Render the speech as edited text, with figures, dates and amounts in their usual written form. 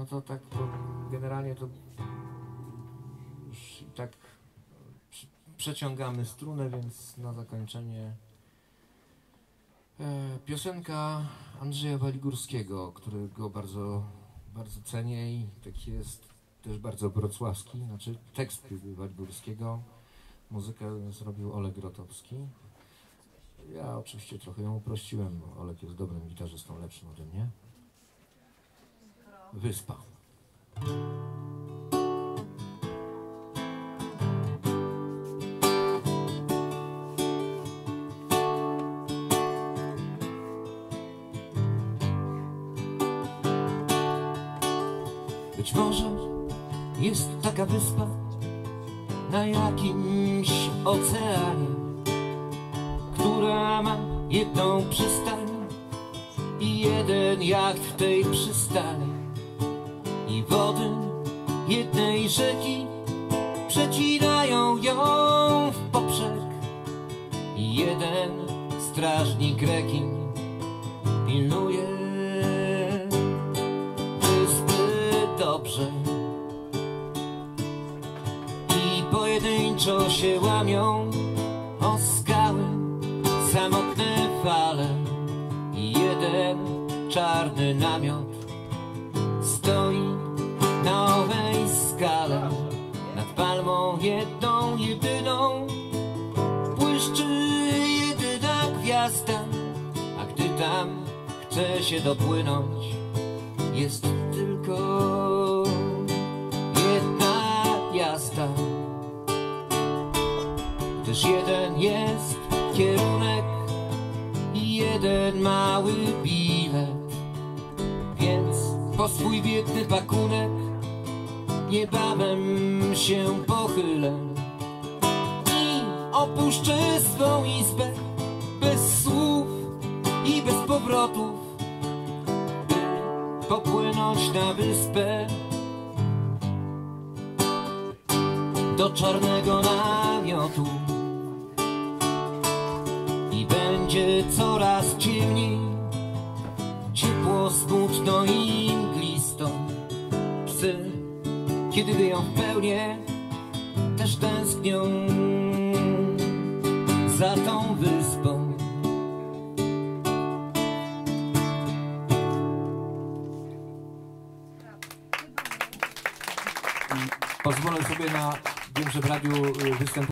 No to tak, to generalnie to już i tak przeciągamy strunę, więc na zakończenie piosenka Andrzeja Waligórskiego, którego bardzo cenię i taki jest też bardzo wrocławski, znaczy tekst Waligórskiego, muzykę zrobił Oleg Rotowski. Ja oczywiście trochę ją uprościłem, bo Oleg jest dobrym gitarzystą, lepszym ode mnie. Wyspa. Być może jest taka wyspa na jakimś oceanie, która ma jedną przystań i jeden jacht w tej przystani, i wody jednej rzeki przecinają ją w poprzek, i jeden strażnik rekin pilnuje wyspy dobrze. I pojedynczo się łamią o skały samotne fale, i jeden czarny namiot stoi na owej skale. Nad palmą jedną, jedyną błyszczy jedyna gwiazda, a gdy tam chce się dopłynąć, jest tylko jedna jazda. Gdyż jeden jest kierunek i jeden mały bilet, więc po swój biedny pakunek niebawem się pochylę i opuszczę swą izbę bez słów i bez powrotów, by popłynąć na wyspę do czarnego namiotu. I będzie coraz ciemniej, ciepło, smutno i mglisto. Psy, kiedy wyją w pełnię, też tęsknią za tą wyspą. Pozwolę sobie na, wiem, że w radiu występuję.